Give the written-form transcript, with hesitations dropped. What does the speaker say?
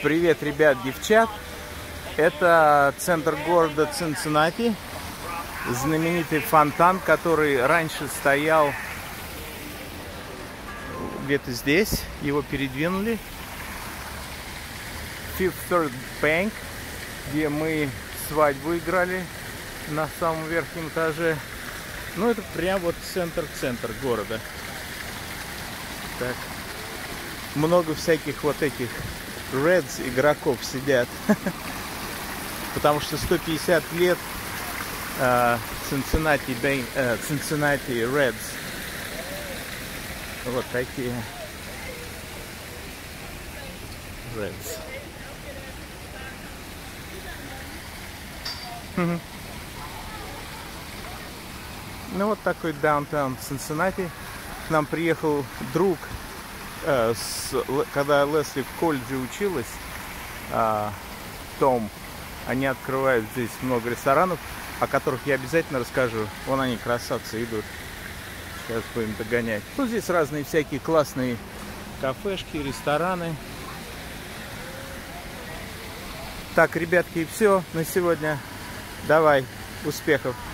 Привет, ребят, девчат. Это центр города Цинциннати. Знаменитый фонтан, который раньше стоял где-то здесь. Его передвинули. Fifth Third Bank, где мы свадьбу играли на самом верхнем этаже. Ну, это прям вот центр города. Так. Много всяких вот этих Reds игроков сидят. Потому что 150 лет Cincinnati Reds. Вот такие Reds. Ну вот такой даунтаун Цинциннати. К нам приехал друг, когда Лесли в колледже училась, Том. Они открывают здесь много ресторанов, о которых я обязательно расскажу. Вон они, красавцы, идут. Сейчас будем догонять. Тут здесь разные всякие классные кафешки, рестораны. Так, ребятки, все на сегодня. Давай, успехов!